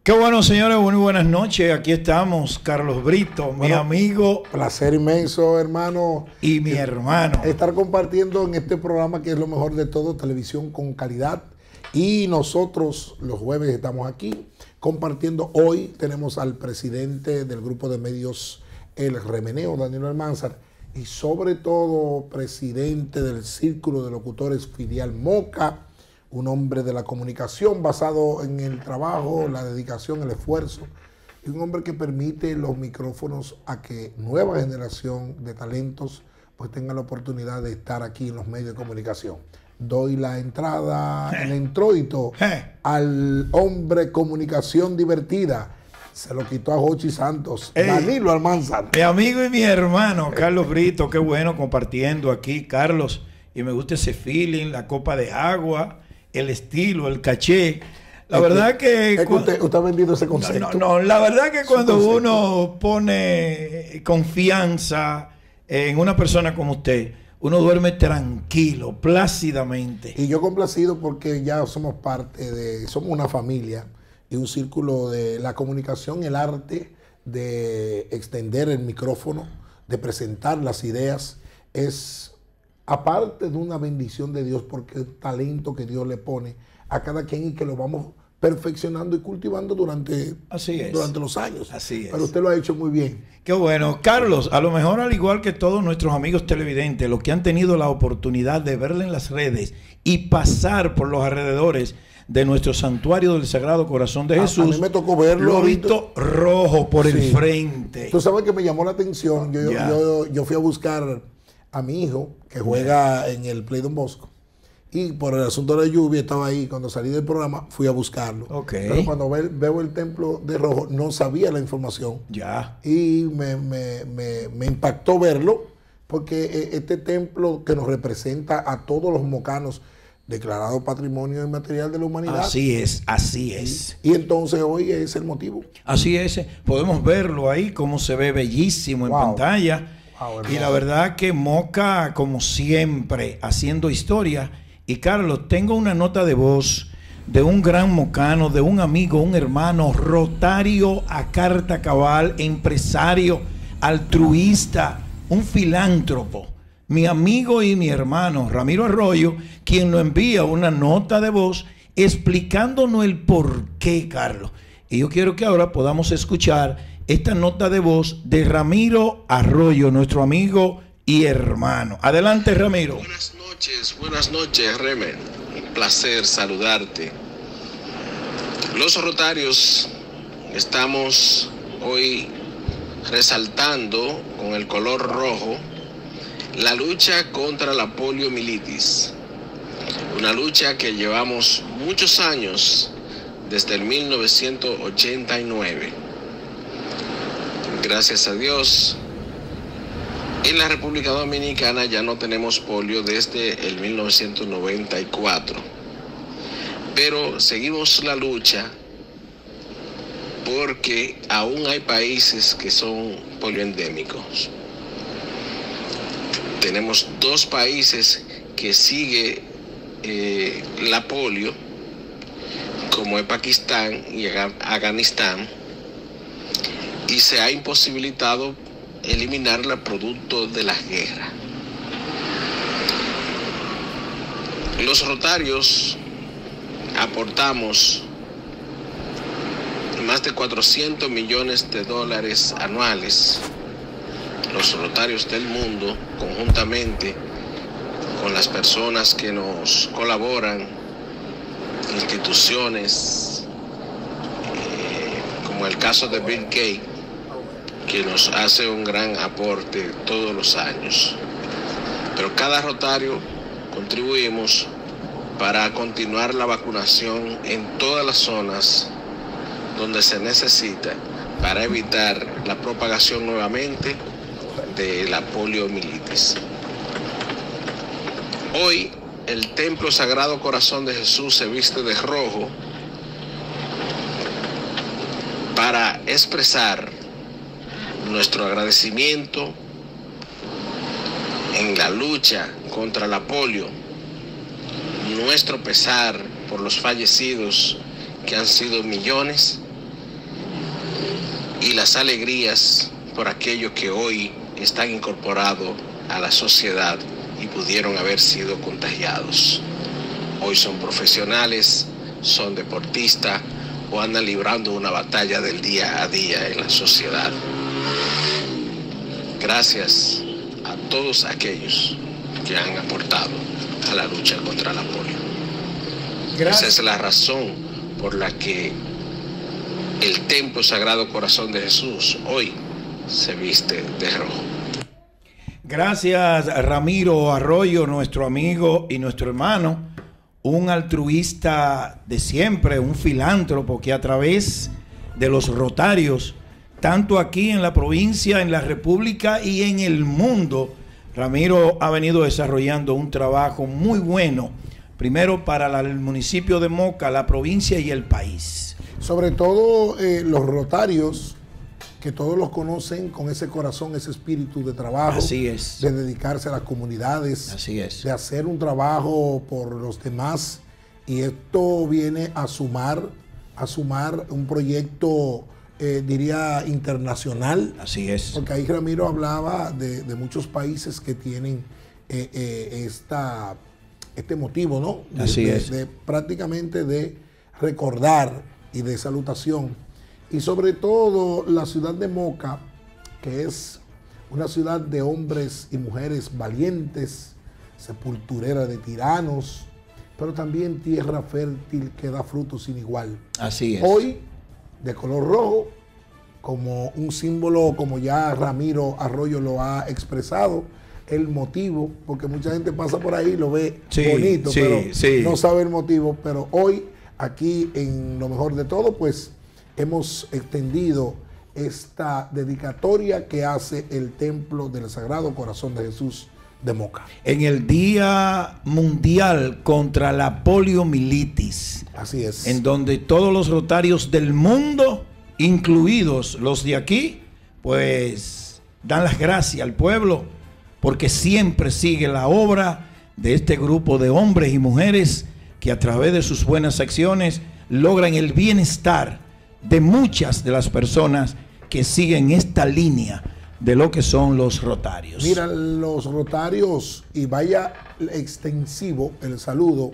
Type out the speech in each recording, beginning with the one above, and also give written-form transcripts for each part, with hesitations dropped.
Qué bueno, señores, muy buenas noches. Aquí estamos, Carlos Brito, mi amigo. Placer inmenso, hermano. Y mi hermano. Estar compartiendo en este programa que es lo mejor de todo, televisión con calidad. Y nosotros los jueves estamos aquí compartiendo. Hoy tenemos al presidente del grupo de medios El Remeneo, Danilo Almanzar, y sobre todo presidente del Círculo de Locutores Filial Moca, un hombre de la comunicación basado en el trabajo, la dedicación, el esfuerzo, y un hombre que permite los micrófonos a que nueva generación de talentos pues tenga la oportunidad de estar aquí en los medios de comunicación. Doy la entrada, el introito al hombre comunicación divertida. Se lo quitó a Jochi Santos, Danilo Almanzar. Mi amigo y mi hermano, Carlos Brito, qué bueno compartiendo aquí, Carlos. Y me gusta ese feeling, la copa de agua, el estilo, el caché. La verdad que... Es que usted ha vendido ese concepto. No, la verdad que cuando uno pone confianza en una persona como usted, uno duerme tranquilo, plácidamente. Y yo complacido porque ya somos parte de... Somos una familia y un círculo de la comunicación, el arte de extender el micrófono, de presentar las ideas, es... aparte de una bendición de Dios, porque el talento que Dios le pone a cada quien y que lo vamos perfeccionando y cultivando durante los años. Así es. Pero usted lo ha hecho muy bien. Qué bueno. Carlos, a lo mejor al igual que todos nuestros amigos televidentes, los que han tenido la oportunidad de verle en las redes y pasar por los alrededores de nuestro santuario del Sagrado Corazón de Jesús, a mí me tocó verlo. Lo he visto rojo por el frente. Tú sabes que me llamó la atención. Yo fui a buscar a mi hijo, que juega en el Play Don Bosco, y por el asunto de la lluvia estaba ahí. Cuando salí del programa fui a buscarlo. Pero cuando veo el templo de rojo no sabía la información. Y me impactó verlo, porque este templo que nos representa a todos los mocanos, declarado Patrimonio Inmaterial de la Humanidad. Así es. Y entonces hoy es el motivo. Así es. Podemos verlo ahí, como se ve bellísimo en pantalla. Y la verdad que Moca, como siempre, haciendo historia. Y Carlos, tengo una nota de voz de un gran mocano, de un amigo, un hermano, rotario a carta cabal, empresario, altruista, un filántropo. Mi amigo y mi hermano, Ramiro Arroyo, quien nos envía una nota de voz explicándonos el por qué, Carlos. Y yo quiero que ahora podamos escuchar esta nota de voz de Ramiro Arroyo, nuestro amigo y hermano. Adelante, Ramiro. Buenas noches, Remen. Un placer saludarte. Los rotarios estamos hoy resaltando con el color rojo la lucha contra la poliomielitis. Una lucha que llevamos muchos años, desde el 1989. Gracias a Dios, en la República Dominicana ya no tenemos polio desde el 1994. Pero seguimos la lucha porque aún hay países que son polioendémicos. Tenemos 2 países que sigue la polio, como es Pakistán y Afganistán, y se ha imposibilitado eliminarla producto de las guerras. Los rotarios aportamos más de 400 millones de dólares anuales. Los rotarios del mundo, conjuntamente con las personas que nos colaboran, instituciones, como el caso de Bill Gates, que nos hace un gran aporte todos los años. Pero cada rotario contribuimos para continuar la vacunación en todas las zonas donde se necesita para evitar la propagación nuevamente de la poliomielitis. Hoy el Templo Sagrado Corazón de Jesús se viste de rojo para expresar nuestro agradecimiento en la lucha contra la polio, nuestro pesar por los fallecidos, que han sido millones, y las alegrías por aquellos que hoy están incorporados a la sociedad y pudieron haber sido contagiados. Hoy son profesionales, son deportistas o andan librando una batalla del día a día en la sociedad. Gracias a todos aquellos que han aportado a la lucha contra la polio. Esa es la razón por la que el Templo Sagrado Corazón de Jesús hoy se viste de rojo. Gracias, Ramiro Arroyo, nuestro amigo y nuestro hermano, un altruista de siempre, un filántropo que a través de los rotarios, tanto aquí en la provincia, en la República y en el mundo, Ramiro ha venido desarrollando un trabajo muy bueno, primero para el municipio de Moca, la provincia y el país. Sobre todo los rotarios, que todos los conocen con ese corazón, ese espíritu de trabajo. Así es. De dedicarse a las comunidades. Así es. De hacer un trabajo por los demás. Y esto viene a sumar un proyecto, diría, internacional. Así es. Porque ahí Ramiro hablaba de muchos países que tienen este motivo, ¿no? Así es. Prácticamente de recordar y de salutación. Y sobre todo la ciudad de Moca, que es una ciudad de hombres y mujeres valientes, sepulturera de tiranos, pero también tierra fértil que da frutos sin igual. Así es. Hoy, de color rojo, como un símbolo, como ya Ramiro Arroyo lo ha expresado, el motivo, porque mucha gente pasa por ahí y lo ve bonito, pero no sabe el motivo. Pero hoy, aquí en Lo Mejor de Todo, pues hemos extendido esta dedicatoria que hace el Templo del Sagrado Corazón de Jesús de Moca. En el Día Mundial contra la Poliomielitis. Así es. En donde todos los rotarios del mundo, incluidos los de aquí, pues dan las gracias al pueblo, porque siempre sigue la obra de este grupo de hombres y mujeres que a través de sus buenas acciones logran el bienestar de muchas de las personas que siguen esta línea de lo que son los rotarios. Mira, los rotarios, y vaya extensivo el saludo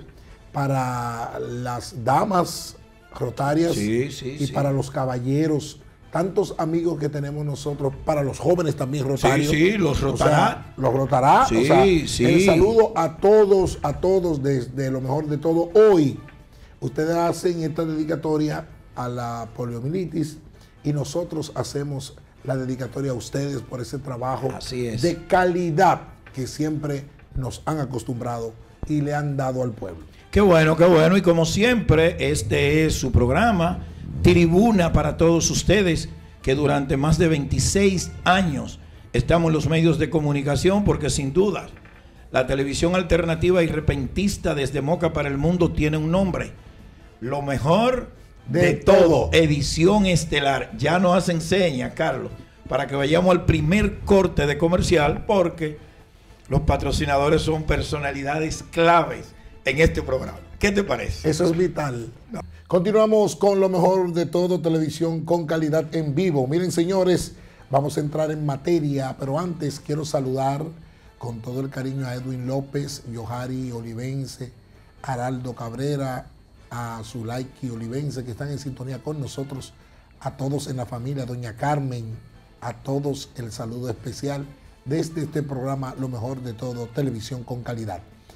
para las damas rotarias para los caballeros, tantos amigos que tenemos nosotros, para los jóvenes también rotarios. Sí, los rotará. O sea, los rotará. Sí, o sea, el saludo a todos desde Lo Mejor de Todo. Hoy, ustedes hacen esta dedicatoria a la poliomielitis y nosotros hacemos la dedicatoria a ustedes por ese trabajo de calidad que siempre nos han acostumbrado y le han dado al pueblo. Qué bueno, y como siempre, este es su programa, Tribuna para todos ustedes, que durante más de 26 años estamos en los medios de comunicación, porque sin duda la televisión alternativa y repentista desde Moca para el mundo tiene un nombre: Lo Mejor de Todo, edición estelar. Ya nos hacen señas, Carlos, para que vayamos al primer corte de comercial, porque los patrocinadores son personalidades claves en este programa. ¿Qué te parece? Eso es vital. No. Continuamos con Lo Mejor de Todo, televisión con calidad en vivo. Miren, señores, vamos a entrar en materia, pero antes quiero saludar con todo el cariño a Edwin López, Yohari Olivense, Araldo Cabrera, a Zulaiki Olivense, que están en sintonía con nosotros, a todos en la familia, doña Carmen, a todos el saludo especial desde este programa Lo Mejor de Todo, televisión con calidad.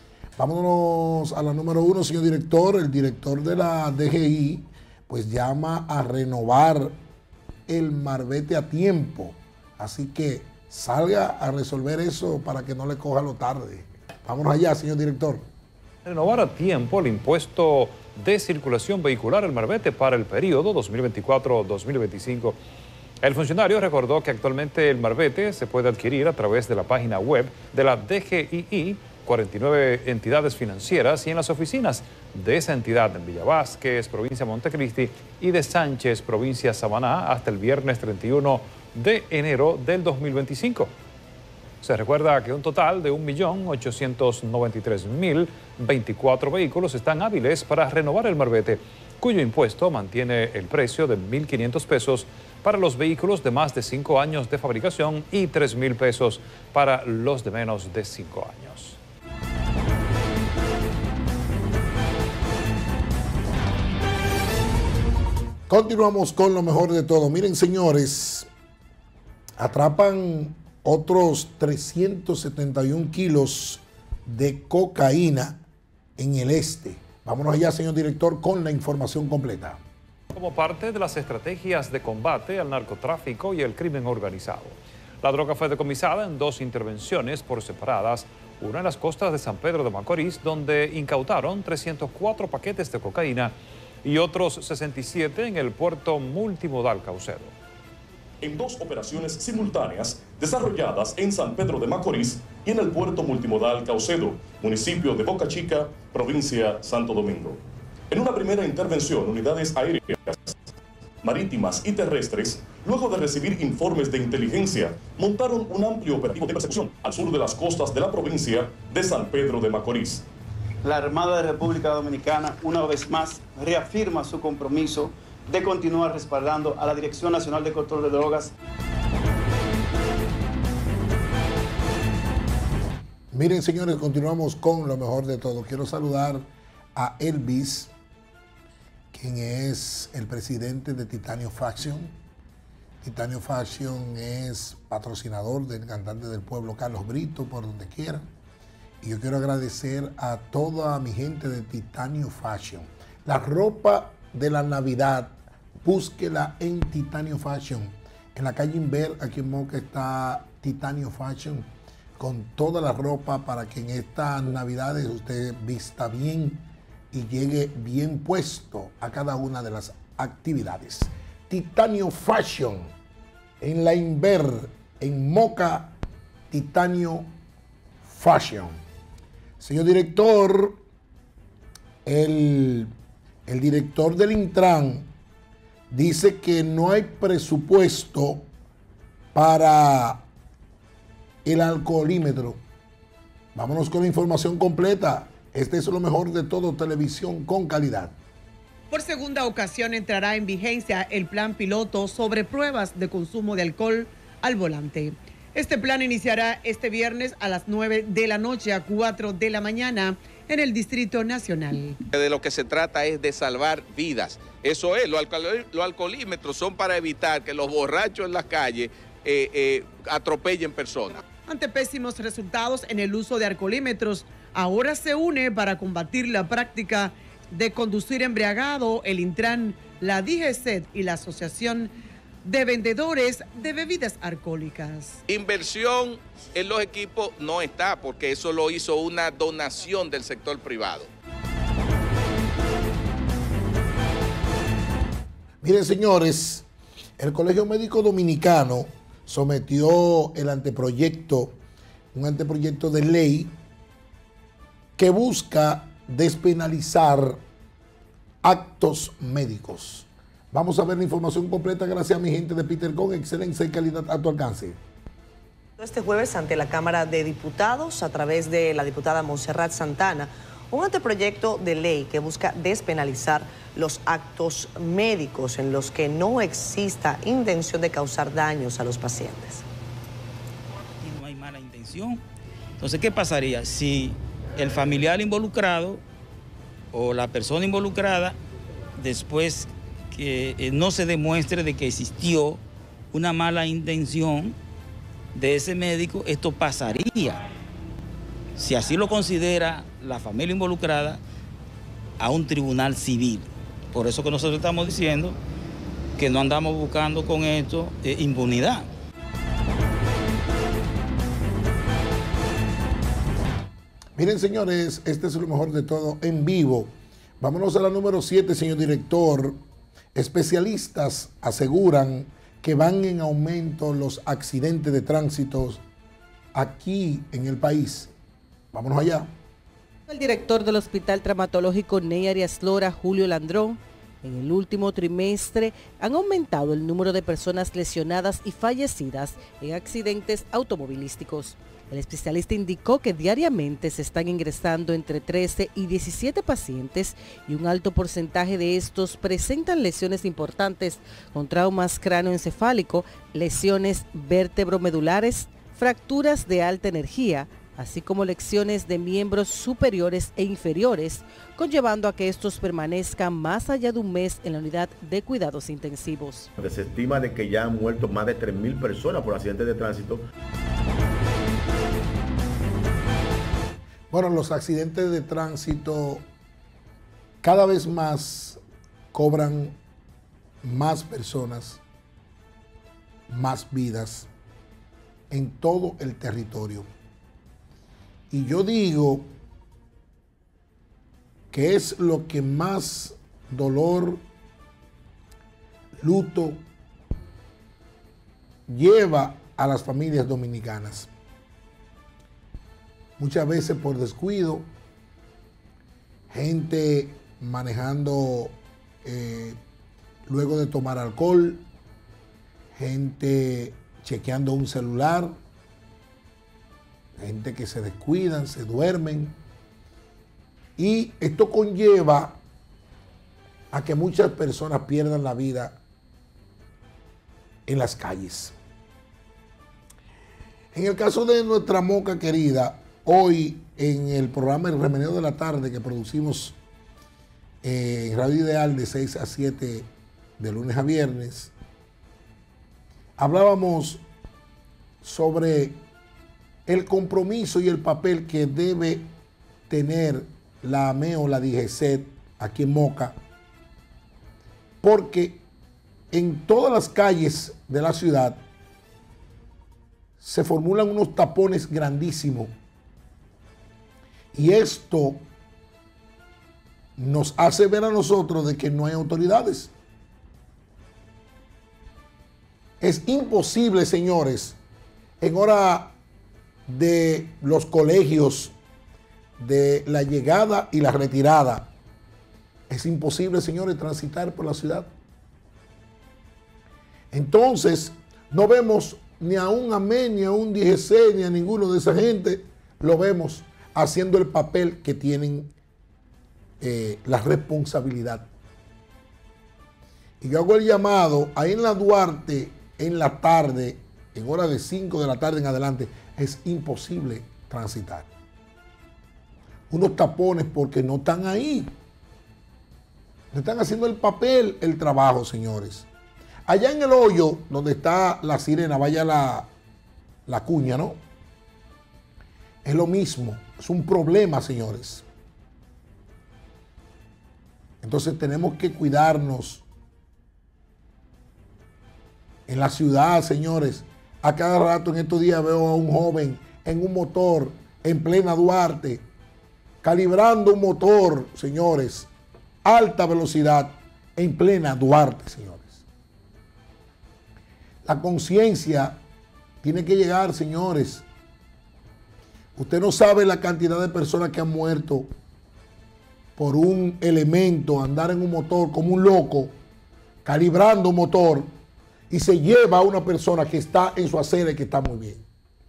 Vámonos a la número 1, señor director. El director de la DGI pues llama a renovar el marbete a tiempo, así que salga a resolver eso para que no le coja lo tarde. Vámonos allá, señor director. Renovar a tiempo el impuesto de circulación vehicular al marbete para el periodo 2024-2025. El funcionario recordó que actualmente el marbete se puede adquirir a través de la página web de la DGII, 49 entidades financieras y en las oficinas de esa entidad en Villa Vázquez, provincia Montecristi, y de Sánchez, provincia Samaná, hasta el viernes 31 de enero del 2025. Se recuerda que un total de 1.893.024 vehículos están hábiles para renovar el marbete, cuyo impuesto mantiene el precio de 1.500 pesos para los vehículos de más de 5 años de fabricación y 3.000 pesos para los de menos de 5 años. Continuamos con lo mejor de todo. Miren, señores, atrapan otros 371 kilos de cocaína en el este. Vámonos allá, señor director, con la información completa. Como parte de las estrategias de combate al narcotráfico y el crimen organizado, la droga fue decomisada en 2 intervenciones por separadas, una en las costas de San Pedro de Macorís, donde incautaron 304 paquetes de cocaína, y otros 67 en el puerto multimodal Caucedo. En 2 operaciones simultáneas desarrolladas en San Pedro de Macorís y en el puerto multimodal Caucedo, municipio de Boca Chica, provincia Santo Domingo. En una primera intervención, unidades aéreas, marítimas y terrestres, luego de recibir informes de inteligencia, montaron un amplio operativo de persecución al sur de las costas de la provincia de San Pedro de Macorís. La Armada de República Dominicana, una vez más, reafirma su compromiso de continuar respaldando a la Dirección Nacional de Control de Drogas. Miren, señores, continuamos con lo mejor de todo. Quiero saludar a Elvis, quien es el presidente de Titanio Fashion. Titanio Fashion es patrocinador del cantante del pueblo Carlos Brito, por donde quiera. Y yo quiero agradecer a toda mi gente de Titanio Fashion. La ropa de la Navidad, búsquela en Titanio Fashion. En la calle Inver, aquí en Moca, está Titanio Fashion, con toda la ropa para que en estas Navidades usted vista bien y llegue bien puesto a cada una de las actividades. Titanio Fashion, en la Inver, en Moca, Titanio Fashion. Señor director, el director del Intran dice que no hay presupuesto para el alcoholímetro. Vámonos con la información completa. Este es lo mejor de todo, televisión con calidad. Por segunda ocasión entrará en vigencia el plan piloto sobre pruebas de consumo de alcohol al volante. Este plan iniciará este viernes a las 9 de la noche a 4 de la mañana en el Distrito Nacional. De lo que se trata es de salvar vidas. Eso es, los alcoholímetros son para evitar que los borrachos en las calles atropellen personas. Ante pésimos resultados en el uso de alcoholímetros, ahora se une para combatir la práctica de conducir embriagado el Intran, la DGCET y la Asociación de Vendedores de Bebidas Alcohólicas. Inversión en los equipos no está, porque eso lo hizo una donación del sector privado. Miren, señores, el Colegio Médico Dominicano sometió un anteproyecto de ley que busca despenalizar actos médicos. Vamos a ver la información completa gracias a mi gente de Peter con excelencia y calidad a tu alcance. Este jueves ante la Cámara de Diputados, a través de la diputada Montserrat Santana, un anteproyecto de ley que busca despenalizar los actos médicos en los que no exista intención de causar daños a los pacientes. Y no hay mala intención. Entonces, ¿qué pasaría si el familiar involucrado o la persona involucrada, después que no se demuestre de que existió una mala intención de ese médico, esto pasaría, si así lo considera la familia involucrada, a un tribunal civil? Por eso que nosotros estamos diciendo que no andamos buscando con esto impunidad. Miren, señores, este es lo mejor de todo en vivo. Vámonos a la número 7, señor director. Especialistas aseguran que van en aumento los accidentes de tránsito aquí en el país. Vámonos allá. El director del Hospital Traumatológico Ney Arias Lora, Julio Landrón, En el último trimestre han aumentado el número de personas lesionadas y fallecidas en accidentes automovilísticos. El especialista indicó que diariamente se están ingresando entre 13 y 17 pacientes y un alto porcentaje de estos presentan lesiones importantes con traumas cráneoencefálico, lesiones vértebromedulares, fracturas de alta energía, así como lesiones de miembros superiores e inferiores, conllevando a que estos permanezcan más allá de un mes en la unidad de cuidados intensivos. Se estima de que ya han muerto más de 3.000 personas por accidentes de tránsito. Bueno, los accidentes de tránsito cada vez más cobran más personas, más vidas en todo el territorio. Y yo digo que es lo que más dolor, luto lleva a las familias dominicanas. Muchas veces por descuido, gente manejando luego de tomar alcohol, gente chequeando un celular, gente que se descuidan, se duermen. Y esto conlleva a que muchas personas pierdan la vida en las calles. En el caso de nuestra Moca querida, hoy en el programa El Remeneo de la Tarde que producimos en Radio Ideal de 6 a 7 de lunes a viernes, hablábamos sobre el compromiso y el papel que debe tener la AMEO, la DGCET aquí en Moca, porque en todas las calles de la ciudad se formulan unos tapones grandísimos. Y esto nos hace ver a nosotros de que no hay autoridades. Es imposible, señores, en hora de los colegios, de la llegada y la retirada, es imposible, señores, transitar por la ciudad. Entonces, no vemos ni a un AME, ni a un DGC, ni a ninguno de esa gente, lo vemos haciendo el papel que tienen la responsabilidad. Y yo hago el llamado, ahí en la Duarte, en la tarde, en hora de 5 de la tarde en adelante, es imposible transitar. Unos tapones porque no están ahí. No están haciendo el papel, el trabajo, señores. Allá en el hoyo, donde está la sirena, vaya la cuña, ¿no? Es lo mismo. Es un problema, señores. Entonces tenemos que cuidarnos. En la ciudad, señores, a cada rato en estos días veo a un joven en un motor en plena Duarte, calibrando un motor, señores, alta velocidad en plena Duarte, señores. La conciencia tiene que llegar, señores. Usted no sabe la cantidad de personas que han muerto por un elemento, andar en un motor como un loco, calibrando un motor, y se lleva a una persona que está en su acera y que está muy bien.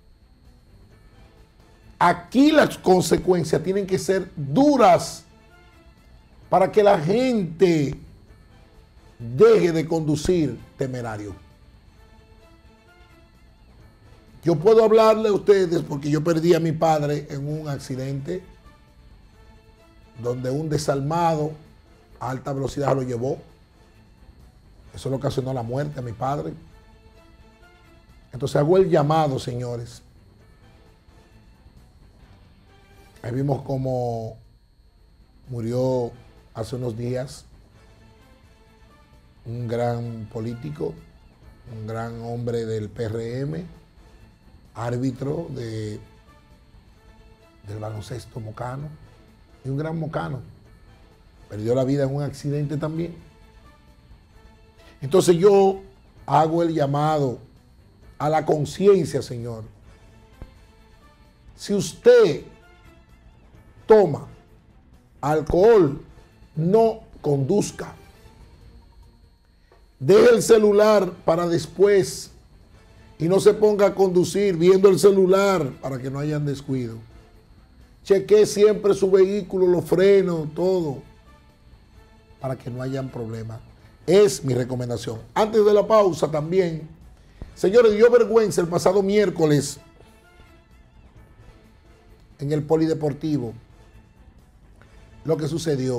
Aquí las consecuencias tienen que ser duras para que la gente deje de conducir temerario. Yo puedo hablarle a ustedes porque yo perdí a mi padre en un accidente donde un desalmado a alta velocidad lo llevó. Eso le ocasionó la muerte a mi padre. Entonces hago el llamado, señores. Ahí vimos cómo murió hace unos días un gran político, un gran hombre del PRM, árbitro del baloncesto mocano, y un gran mocano. Perdió la vida en un accidente también. Entonces yo hago el llamado a la conciencia, señor. Si usted toma alcohol, no conduzca. deje el celular para después y no se ponga a conducir viendo el celular para que no hayan descuido. Chequee siempre su vehículo, los frenos, todo, para que no hayan problemas. Es mi recomendación. Antes de la pausa también, señores, dio vergüenza el pasado miércoles en el polideportivo lo que sucedió.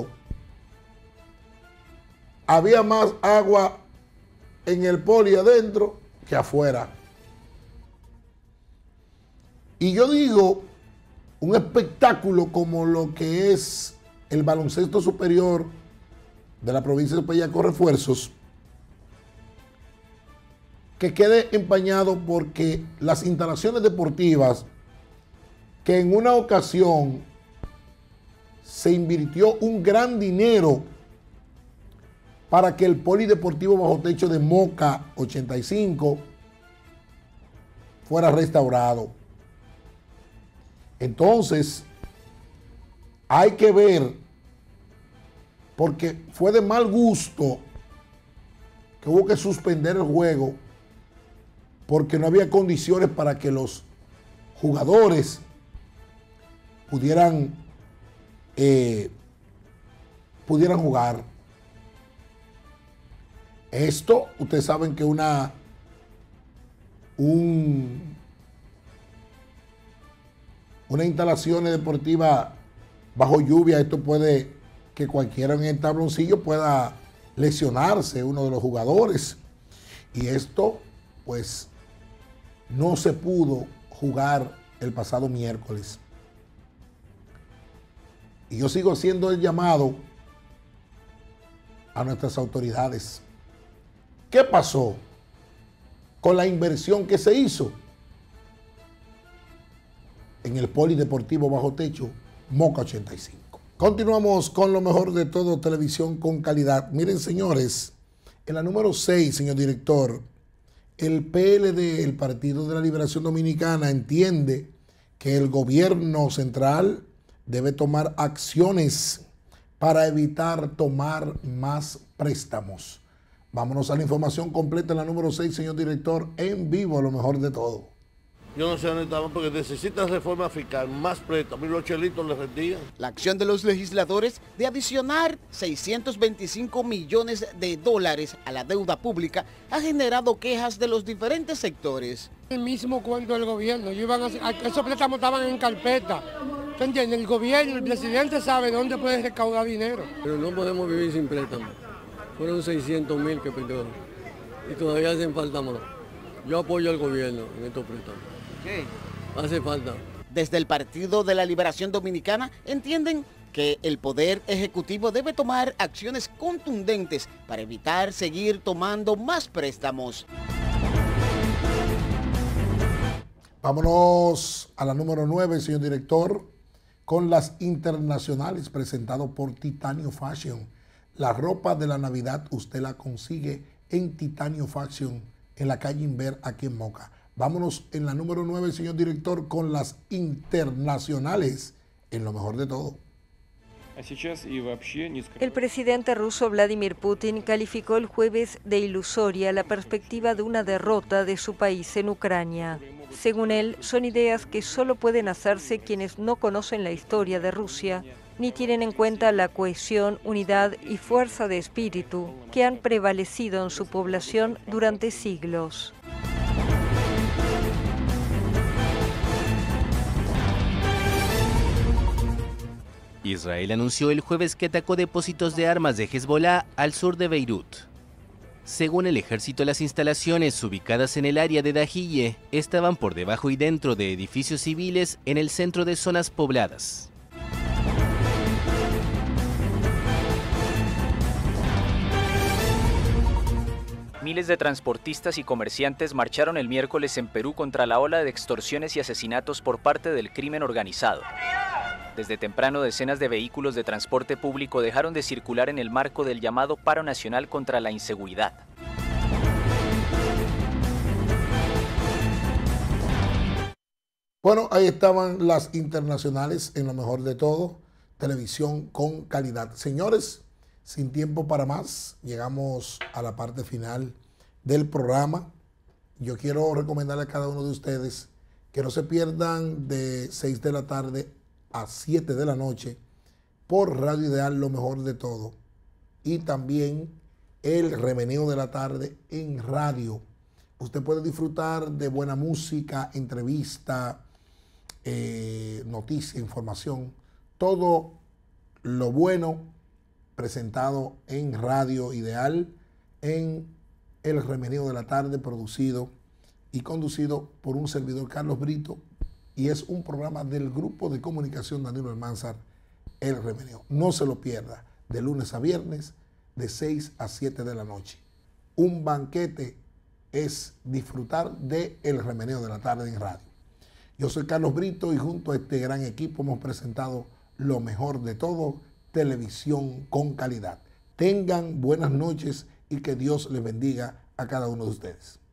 Había más agua en el poli adentro que afuera. Y yo digo, un espectáculo como lo que es el baloncesto superior de la provincia de Pellaco Refuerzos, que quede empañado porque las instalaciones deportivas, que en una ocasión se invirtió un gran dinero para que el polideportivo bajo techo de Moca 85 fuera restaurado. Entonces, hay que ver, porque fue de mal gusto que hubo que suspender el juego porque no había condiciones para que los jugadores pudieran jugar. Esto, ustedes saben que una instalación deportiva bajo lluvia, esto puede que cualquiera en el tabloncillo pueda lesionarse, uno de los jugadores. Y esto, pues, no se pudo jugar el pasado miércoles. Y yo sigo haciendo el llamado a nuestras autoridades. ¿Qué pasó con la inversión que se hizo en el polideportivo bajo techo Moca 85? Continuamos con lo mejor de todo, televisión con calidad. Miren, señores, en la número 6, señor director, el PLD, el Partido de la Liberación Dominicana, entiende que el gobierno central debe tomar acciones para evitar tomar más préstamos. Vámonos a la información completa en la número 6, señor director, en vivo, lo mejor de todo. Yo no sé dónde estamos porque necesitan reforma fiscal, más préstamos y los chelitos les rendían. La acción de los legisladores de adicionar 625 millones de dólares a la deuda pública ha generado quejas de los diferentes sectores. El mismo cuento del gobierno, esos préstamos estaban en carpeta. ¿Tú entiendes? El gobierno, el presidente sabe dónde puede recaudar dinero. Pero no podemos vivir sin préstamos. Fueron 600.000 que perdió y todavía hacen falta más. Yo apoyo al gobierno en estos préstamos. ¿Qué? Hace falta. Desde el Partido de la Liberación Dominicana entienden que el Poder Ejecutivo debe tomar acciones contundentes para evitar seguir tomando más préstamos. Vámonos a la número 9, señor director, con las internacionales presentado por Titanio Fashion. La ropa de la Navidad usted la consigue en Titanio Fashion, en la calle Inver, aquí en Moca. Vámonos en la número 9, señor director, con las internacionales, en lo mejor de todo. El presidente ruso Vladimir Putin calificó el jueves de ilusoria la perspectiva de una derrota de su país en Ucrania. Según él, son ideas que solo pueden hacerse quienes no conocen la historia de Rusia, ni tienen en cuenta la cohesión, unidad y fuerza de espíritu que han prevalecido en su población durante siglos. Israel anunció el jueves que atacó depósitos de armas de Hezbollah al sur de Beirut. Según el ejército, las instalaciones ubicadas en el área de Dahiyeh estaban por debajo y dentro de edificios civiles en el centro de zonas pobladas. Miles de transportistas y comerciantes marcharon el miércoles en Perú contra la ola de extorsiones y asesinatos por parte del crimen organizado. Desde temprano, decenas de vehículos de transporte público dejaron de circular en el marco del llamado Paro Nacional contra la Inseguridad. Bueno, ahí estaban las internacionales en lo mejor de todo, televisión con calidad. Señores, sin tiempo para más, llegamos a la parte final del programa. Yo quiero recomendarle a cada uno de ustedes que no se pierdan de 6 de la tarde a 7 de la noche por Radio Ideal, lo mejor de todo. Y también el remeneo de la tarde en radio. Usted puede disfrutar de buena música, entrevista, noticia, información, todo lo bueno presentado en Radio Ideal, en el remeneo de la tarde, producido y conducido por un servidor, Carlos Brito, y es un programa del Grupo de Comunicación Danilo Almanzar, El Remeneo. No se lo pierda, de lunes a viernes, de 6 a 7 de la noche. Un banquete es disfrutar de El Remeneo de la tarde en radio. Yo soy Carlos Brito y junto a este gran equipo hemos presentado lo mejor de todo, televisión con calidad. Tengan buenas noches y que Dios les bendiga a cada uno de ustedes.